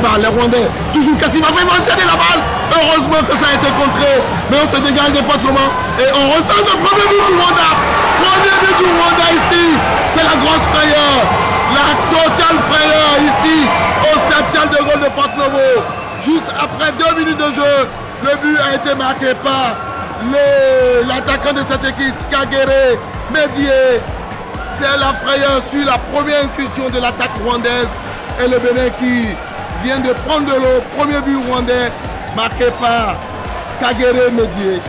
par les Rwandais. Toujours Kassim va faire enchaîner la balle. Heureusement que ça a été contré. Mais on se dégage des patrouillements. Et on ressent le premier but du Rwanda. Premier but du Rwanda ici. C'est la grosse frayeur. La totale frayeur ici au stade Charles de Gaulle de Porto-Novo. Juste après 2 minutes de jeu, le but a été marqué par l'attaquant de cette équipe, Kagere Médié. C'est la frayeur sur la première incursion de l'attaque rwandaise. Et le Bénin qui vient de prendre de l'eau. Premier but rwandais marqué par Kagere Médié.